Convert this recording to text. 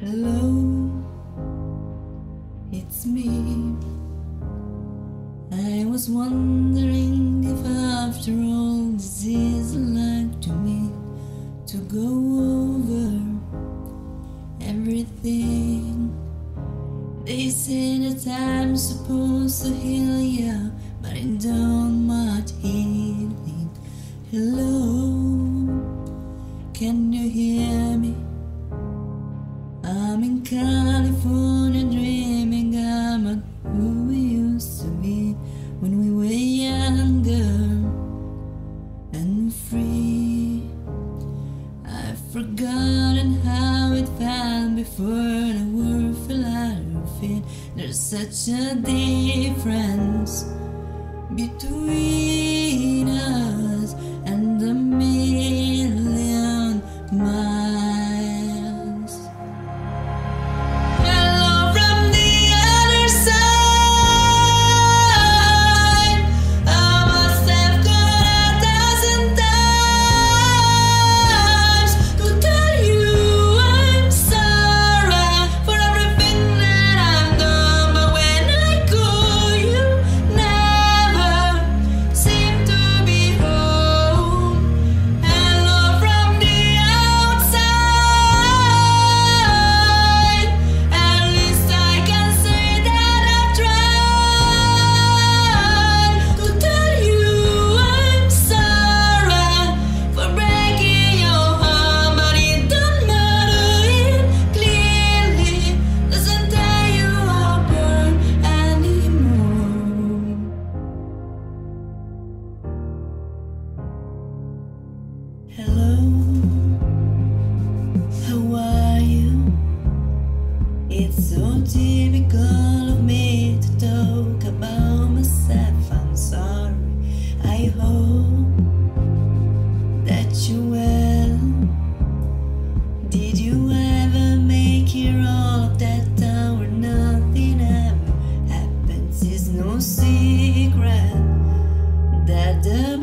Hello, it's me. I was wondering if after all this is like to me to go over everything. They say that I'm supposed to heal ya, but I don't much healing. Hello, can you hear me? I'm in California dreaming about who we used to be when we were younger and free. I've forgotten how it felt before the world fell out of it. There's such a difference between us and a million miles. Hello, how are you? It's so typical of me to talk about myself. I'm sorry. I hope that you're well. Did you ever make it all of that time where nothing ever happens? It's no secret that the